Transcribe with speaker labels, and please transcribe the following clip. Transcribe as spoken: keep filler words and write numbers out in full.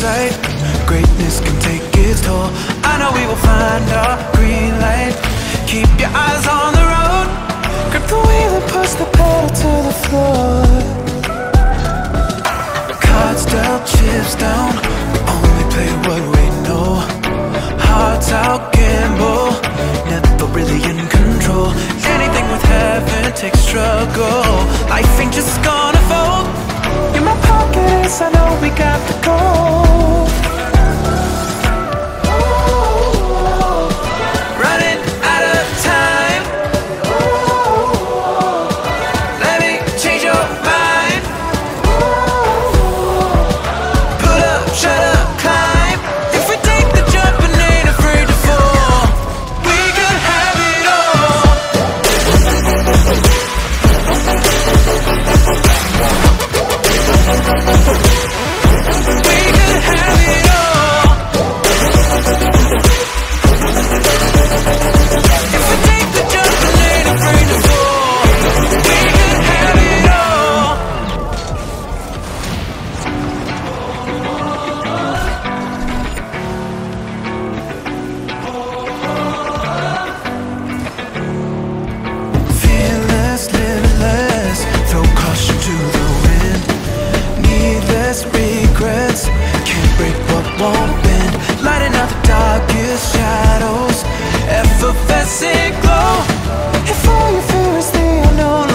Speaker 1: sight. Greatness can take its toll. I know we will find our green light. Keep your eyes on the road. Grip the wheel and push the pedal to the floor. Cards dealt, chips down. We only play what we know. Hearts out, gamble. Never really in control. Anything with heaven takes struggle. Life ain't just gonna fold. In my pockets, I know we got the gold. Running out of time. Let me change your mind. Put up, shut up, climb. If we take the jump and ain't afraid to fall, we could have it all. We could have it all. If we take the jump and ain't afraid to fall, we could have it all. Fearless, limitless, throw caution to the wind. Needless regrets, can't break what won't bend. Lighting up the darkest shadows, effervescent glow. If all you fear is the unknown,